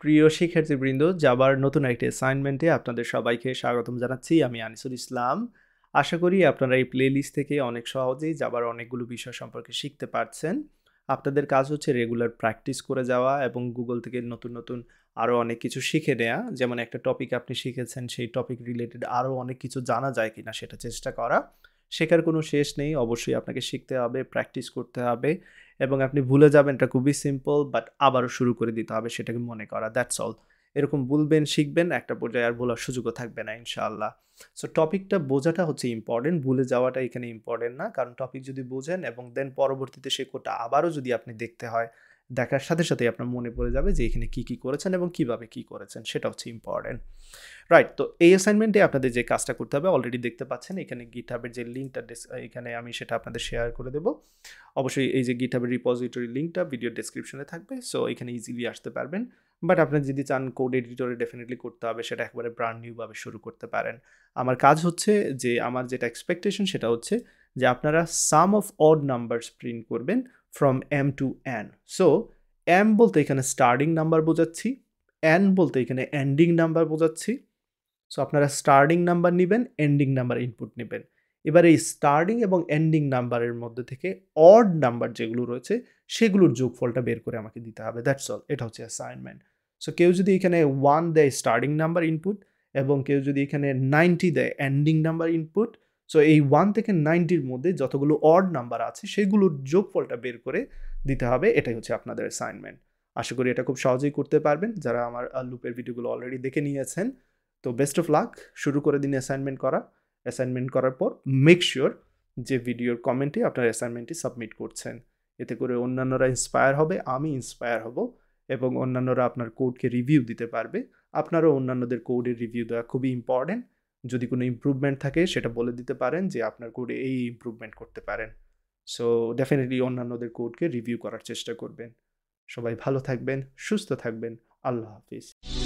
প্রিয় শিক্ষার্থীবৃন্দ, জাভার নতুন একটি অ্যাসাইনমেন্টে আপনাদের সবাইকে স্বাগতম জানাচ্ছি। আমি আনিসুল ইসলাম। আশা করি আপনারা এই প্লেলিস্ট থেকে অনেক সহজেই জাভার অনেকগুলো বিষয় সম্পর্কে শিখতে পারছেন। আপনাদের কাজ হচ্ছে রেগুলার প্র্যাকটিস করে যাওয়া এবং গুগল থেকে নতুন নতুন আরও অনেক কিছু শিখে নেওয়া। যেমন একটা টপিক আপনি শিখেছেন, সেই টপিক রিলেটেড আরও অনেক কিছু জানা যায় কিনা সেটা চেষ্টা করা। শেখার কোনো শেষ নেই, অবশ্যই আপনাকে শিখতে হবে, প্র্যাকটিস করতে হবে এবং আপনি ভুলে যাবেন, এটা খুবই সিম্পল, বাট আবারও শুরু করে দিতে হবে সেটাকে মনে করা, দ্যাটস অল। এরকম ভুলবেন, শিখবেন, একটা পর্যায়ে আর ভোলার সুযোগও থাকবে না ইনশাআল্লাহ। সো টপিকটা বোঝাটা হচ্ছে ইম্পর্টেন্ট, ভুলে যাওয়াটা এখানে ইম্পর্টেন্ট না। কারণ টপিক যদি বোঝেন এবং দেন পরবর্তীতে সে কোডটা আবারও যদি আপনি দেখতে হয়, দেখার সাথে সাথেই আপনার মনে পড়ে যাবে যে এখানে কী কী করেছেন এবং কীভাবে কী করেছেন, সেটা হচ্ছে ইম্পর্টেন্ট। রাইট, তো এই অ্যাসাইনমেন্টে আপনাদের যে কাজটা করতে হবে অলরেডি দেখতে পাচ্ছেন, এখানে গিটহাবের যে লিঙ্কটা এখানে আমি সেটা আপনাদের শেয়ার করে দেবো। অবশ্যই এই যে গিটহাবের রিপোজিটরি লিঙ্কটা ভিডিও ডেসক্রিপশনে থাকবে, সো এখানে ইজিলি আসতে পারবেন। বাট আপনি যদি চান কোড এডিটরে ডেফিনেটলি করতে হবে, সেটা একবারে ব্র্যান্ড নিউভাবে শুরু করতে পারেন। আমার কাজ হচ্ছে যে, আমার যেটা এক্সপেকটেশন সেটা হচ্ছে যে আপনারা sum of odd numbers print করবেন from M to N. So M বলতে এখানে স্টার্টিং নাম্বার বোঝাচ্ছি, এন বলতে এখানে এন্ডিং নাম্বার বোঝাচ্ছি। সো আপনারা স্টার্টিং নাম্বার নেবেন, এন্ডিং নাম্বার ইনপুট নেবেন। এবার এই স্টার্টিং এবং এন্ডিং নাম্বারের মধ্যে থেকে অড নাম্বার যেগুলো রয়েছে সেগুলোর যোগফলটা বের করে আমাকে দিতে হবে, দ্যাটস অল। এটা হচ্ছে অ্যাসাইনমেন্ট। সো কেউ যদি এখানে 1 দেয় স্টার্টিং নাম্বার ইনপুট এবং কেউ যদি এখানে 90 দেয় এন্ডিং নাম্বার ইনপুট, সো এই 1 থেকে 90-র মধ্যে যতগুলো অড নাম্বার আছে সেগুলোর যোগফলটা বের করে দিতে হবে। এটাই হচ্ছে আপনাদের অ্যাসাইনমেন্ট। আশা করি এটা খুব সহজেই করতে পারবেন যারা আমার লুপের ভিডিওগুলো অলরেডি দেখে নিয়েছেন। তো বেস্ট অফ লাক, শুরু করে দিন অ্যাসাইনমেন্ট করা। অ্যাসাইনমেন্ট করার পর মেক শিওর যে ভিডিওর কমেন্টে আপনার অ্যাসাইনমেন্টটি সাবমিট করছেন। এতে করে অন্যান্যরা ইন্সপায়ার হবে, আমি ইন্সপায়ার হব এবং অন্যান্যরা আপনার কোডকে রিভিউ দিতে পারবে। আপনারও অন্যান্যদের কোডের রিভিউ দেওয়া খুবই ইম্পর্টেন্ট। যদি কোনো ইমপ্রুভমেন্ট থাকে সেটা বলে দিতে পারেন যে আপনার কোডে এই ইমপ্রুভমেন্ট করতে পারেন। সো ডেফিনেটলি অন্যান্যদের কোডকে রিভিউ করার চেষ্টা করবেন। সবাই ভালো থাকবেন, সুস্থ থাকবেন। আল্লাহ হাফিজ।